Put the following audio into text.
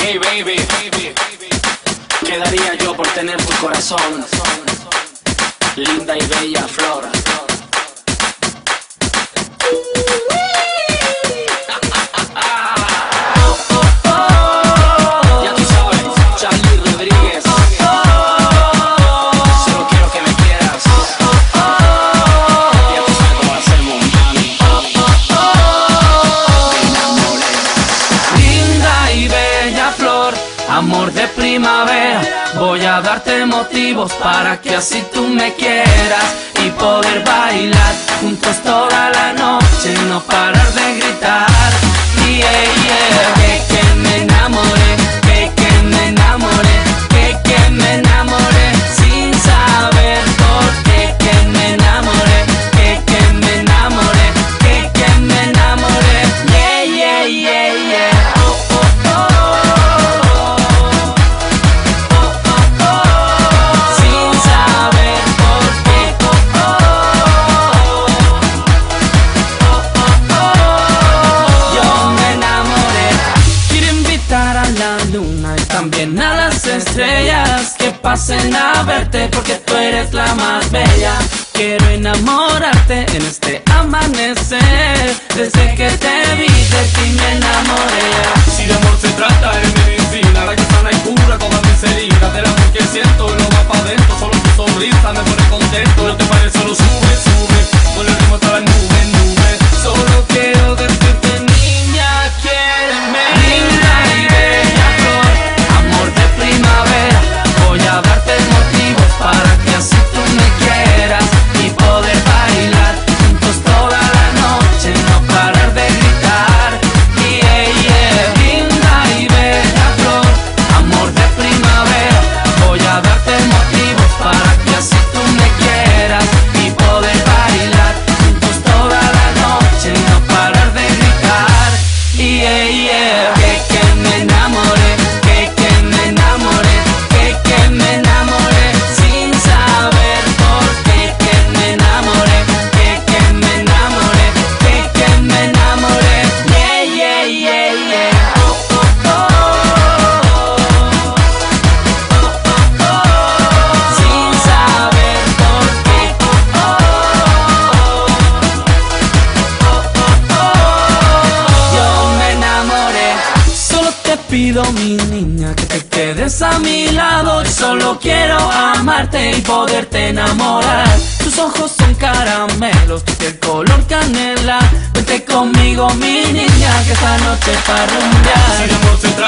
Hey baby, ¿qué daría yo por tener tu corazón? Linda y bella flor. Ya tú sabes, Charlie Rodríguez. Solo quiero que me quieras. Ya tú sabes cómo hacemos, mami. Me enamoré. Linda y bella flor, amor de primavera, voy a darte motivos para que así tú me quieras y poder bailar juntos toda la noche y no parar de gritar. Yeah, yeah, que me enamoré, que me enamoré, que me enamoré sin saber por qué, que me enamoré, que me enamoré, que me enamoré. Yeah, yeah, yeah, yeah. También a las estrellas que pasen a verte porque tú eres la más bella. Quiero enamorarte en este amanecer. Desde que te vi de ti me enamoré. Si de amor se trata es medicina, la que sana y cura todas mis heridas. Del amor que siento y lo va pa' dentro, solo tu sonrisa me pone contento. No te parece, solo sube, sube, con el ritmo hasta las nubes, nubes. Solo quiero decirte, niña, quiéreme. Linda y bella flor, amor de primavera, voy a darte motivos para que así tú me quieras y poder bailar juntos toda la noche y no parar de gritar. Yeah, yeah. Linda y bella flor, amor de primavera, voy a darte motivos para que así tú me quieras y poder bailar juntos toda la noche y no parar de gritar. Yeah, yeah. Que me enamoré, que me enamoré, que me enamoré sin saber por qué, que me enamoré, que me enamoré, que me enamoré. Yeah, yeah, yeah, yeah. Sin saber por qué. Yo me enamoré. Solo te pido, mi niña, que te quedes a mi lado. Yo solo quiero amarte y poderte enamorar. Tus ojos son caramelos, tu piel color canela. Vente conmigo, mi niña, que esta noche es para rumbear. Si de amor se trata